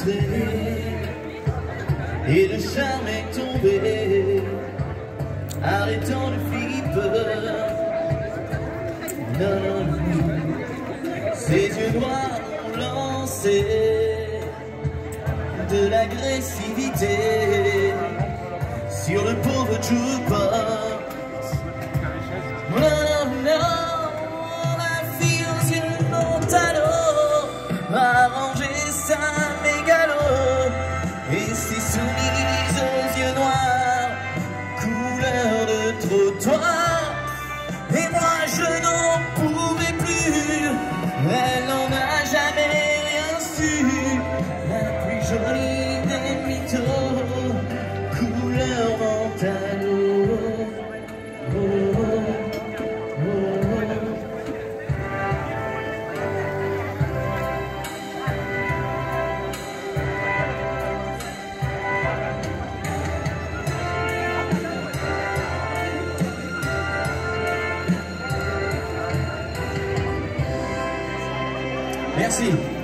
traîner et le charme est tombé. Arrêtons le flipper. Non, non, non. Ses yeux noirs ont lancé de l'agressivité sur le pauvre jukebox. Non, non, non, la fille aux yeux non-talons a rangé sa mégalo et s'est soumise aux yeux noirs, couleur de trottoir. Et moi je n'en pouvais plus, elle n'en a jamais rien su. La plus jolie des mythos, couleur mentalo. Oh, oh, oh, oh. Merci.